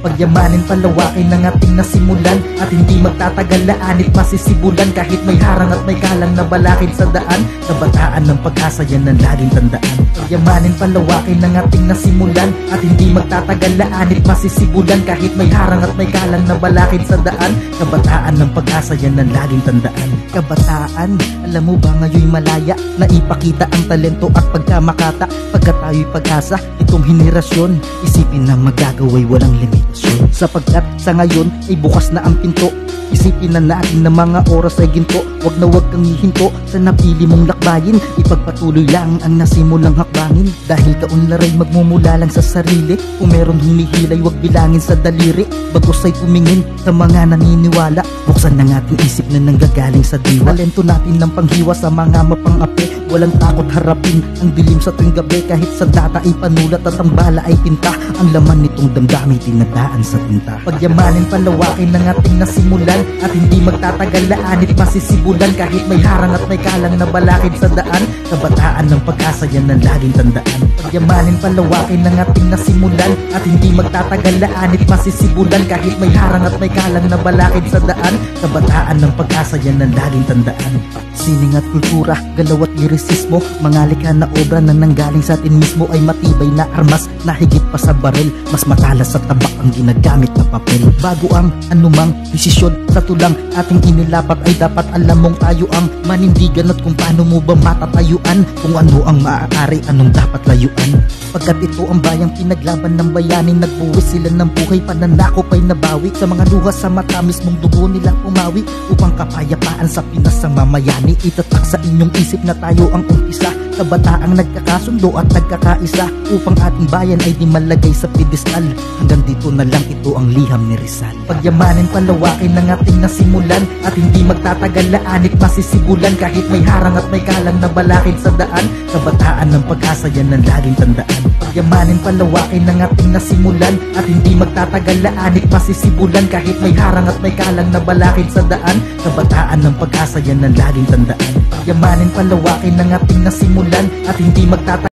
Pagyamanin, palawakin ng ating nasimulan, at hindi magtatagal na anit masisibulan. Kahit may harang at may kalang na balakid sa daan, kabataan ng pag-asa yan ang laging tandaan. Pagyamanin, palawakin ng ating nasimulan, at hindi magtatagal na anit masisibulan. Kahit may harang at may kalang na balakid sa daan, kabataan ng pag-asa yan ang laging tandaan. Kabataan, alam mo ba ngayon'y malaya na ipakita ang talento at pagkamakata. Pagka tayo'y pag-asa, itong henerasyon, isipin na magagawa'y walang limitasyon. Sapagkat sa ngayon ay bukas na ang pinto, isipin na natin na mga oras ay ginto. Wag na wag kang hihinto sa napili mong lakbayin, ipagpatuloy lang ang nasimulang hakbangin. Dahil kaunlaray magmumula lang sa sarili, kung meron humihilay wag bilangin sa daliri. Bagos ay tumingin sa mga naniniwala, buksan ng ating isip na nanggagaling sa diwa. Talento natin ng panghiwa sa mga mapangapi, walang takot harapin ang dilim sa tuwing gabi. Kahit sa data ay panulat at ang bala ay tinta, ang laman nitong damdami tinadaan sa tinta. Pagyamanin, palawakin ng ating nasimulan, at hindi magtatagal na anit masisibulan. Kahit may harang at may kalang na balakid sa daan, kabataan ng pag-asa yan ang laging tandaan. Pagyamanin, palawakin ng ating nasimulan, at hindi magtatagal na anit masisibulan. Kahit may harang at may kalang na balakid sa daan, kabataan ng pag-asa yan ang laging tandaan. Sining at kultura, galaw at lirisismo, mga likha na obra na nanggaling sa atin mismo, ay matibay na armas na higit pa sa baril. Mas matalas sa tabak ang ginagamit na papel. Bago ang anumang desisyon sa tulang ating inilapat, ay dapat alam mong tayo ang manindigan, at kung paano mo ba matatayuan, kung ano ang maaari, anong dapat layuan. Pagkat ito ang bayang pinaglaban ng bayanin, nagbuwis sila ng buhay, pananakop ay nabawi. Sa mga luha sa mata mismong dugo nilang umawi, upang kapayapaan sa Pinas ang mamayani. Itatak sa inyong isip na tayo ang umpisa, kabataang nagkakasundo at nagkakaisa, upang ating bayan ay di malagay sa pedestal. Hanggang dito na lang, ito ang liham ni Rizal. Pagyamanin, palawakin ng ating nasimulan, at hindi magtatagal na anit masisibulan. Kahit may harang at may kalang na balakid sa daan, kabataan ng pag-asa yan ang laging tandaan. Pagyamanin, palawakin ng ating nasimulan, at hindi magtatagal na anit masisibulan. Kahit may harang at may kalang na balakid sa daan, kabataan ng pag-asa yan ang laging tandaan. Pagyamanin, palawakin ng ating nasimulan, at hindi magtatagal